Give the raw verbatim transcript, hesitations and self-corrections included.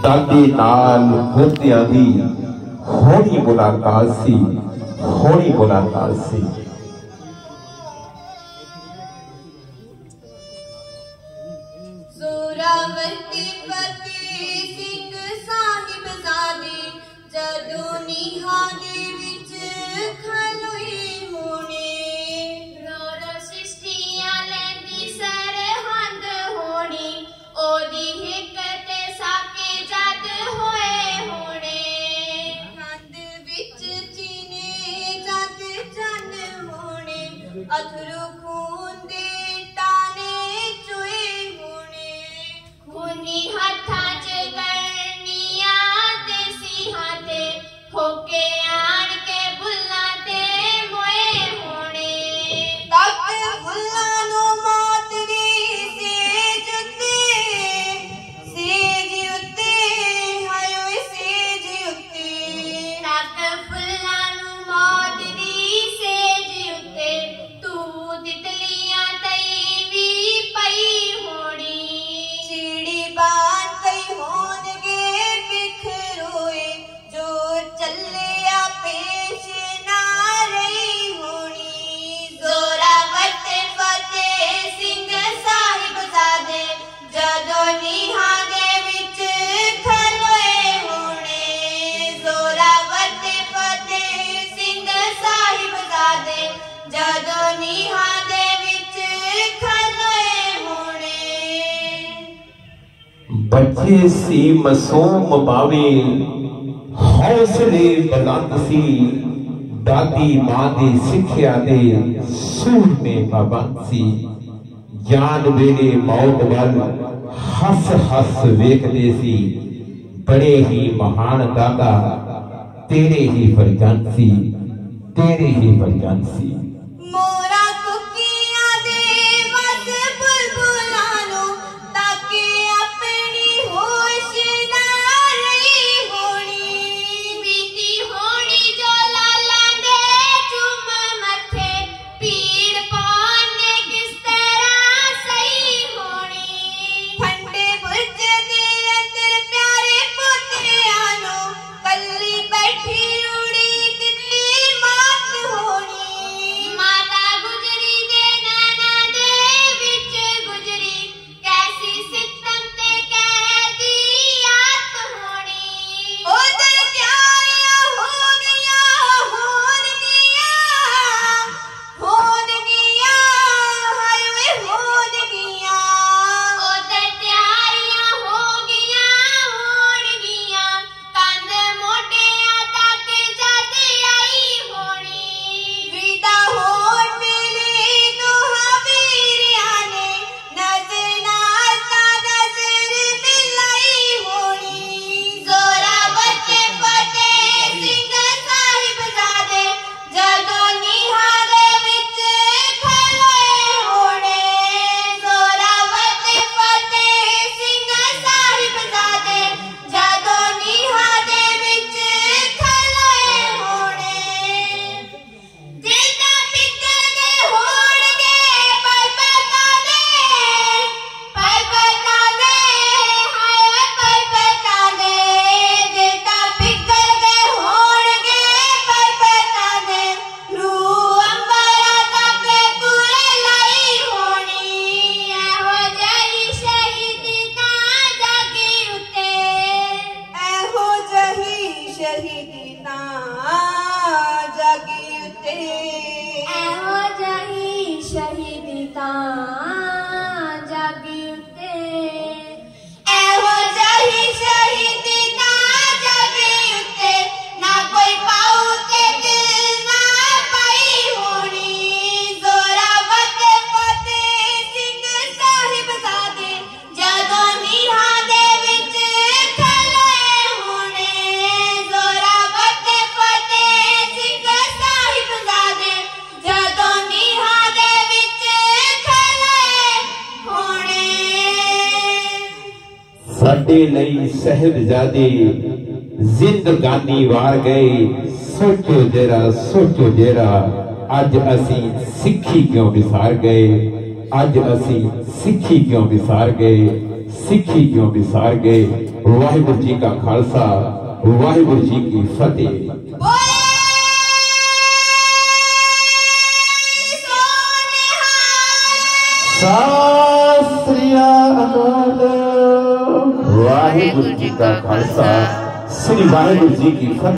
दादी नाल होतियां दी होनी मुलाकात सी, होनी मुलाकात सी। जोरावरती फतेह सिंह साहिब ज़ादे जदों नीहां दे विच खलोए होने, रोरो सृष्टियां लैंदी सरहंद होनी, ओदी हिक ते साके जद होए होने, हंद विच चीने जद चन होने, अथरू खून दे टाने चोए होने, खूनी हत्थां च करनियां ते सीहां ते होके आण के बुल्लां ते मोए होने, तख्त फुल्लां नूं मौत दी सेज उत्ते, सेज उत्ते हाय ओए सेज उत्ते, तख्त फुल्लां नूं मौत दी सेज उत्ते, तू तितलियां तई वी पई होनी, चिड़ी बान कई होणगे बिखरोए, जो चलिया पेश ना रही होनी, जोरावरत फतेह सिंह साहिब ज़ादे जदों नीहां दे विच खलोए होने, जोरावरत फतेह सिंह साहिब ज़ादे जदों नीहां दे विच खलोए होने, बच्चे सी मासूम बावे हौसले बुलंद सी, दादी मां दी सिक्ख्या दे सूर में पाबंद सी, जान वेले मौत वल हस हस वेखदे सी, बड़े ही महान दादा तेरे ही फरजंद सी, तेरे ही फरजंद सी। मोरा कुकियां दे वस बुलबुलां नूं ताके अपनी होश ना रही होनी, बीती होनी जो लालां दे चुम मथे, पीड़ पाने किस तरह सही होनी, ठंडे बुर्ज दे अंदर प्यारे पोतियां नूं कल्ली बैठी उड़ीकदी मौत होनी, माता गुजरी दे नैना दे विच गुजरी, कैसी सितम ते कैदी आत होनी, ओदे त्यारियां हो गईयां होणगियां, होणगियां हाय वे होणगियां, ओदे त्यारियां हो गईयां होणगियां, कंध मोटियां तक जद आई होनी, विदा होण वेले दोहां वीरियां ने नज़र नाल तां नज़र मिलाई होनी, जोरावरत फतेह सिंह साहिब ज़ादे जदों नीहां दे विच खलोए होने, जोरावरत फतेह सिंह साहिब ज़ादे जदों नीहां दे विच खलोए होने, दिल तां पिघल गए होणगे पर पता दे, पर पता दे हाय पर पता दे, दिल तां पिघल गए होणगे पर पता दे, रूह अंबरा तक तुरे लाई होनी, एहो जही शहीदी तां जागी उत्ते, एहो जही शहीदी तां जागी उत्ते, एहो जही शहीदी तां जागी उत्ते, एहो जही शहीदी तां जागी उत्ते, ना कोई पाऊ ते दिल ना पाई होनी, जोरावरत फतेह सिंह साहिब ज़ादे जदों नीहां दे विच खलोए होने, जोरावरत फतेह सिंह साहिब ज़ादे जदों नीहां दे विच खलोए होने, साडे लई साहिबजादे जिंदगानी वार गए, सोचो जरा सोचो जरा, अज असी सिक्खी क्यों विसार गए, अज असी सिक्खी क्यों विसार गए, सिक्खी क्यों विसार गए। वाहिगुरु जी का खालसा वाहिगुरु जी की फतेह। सत श्री अकाल। वाहिगुरु जी का खालसा श्री वाहिगुरु जी की फतेह।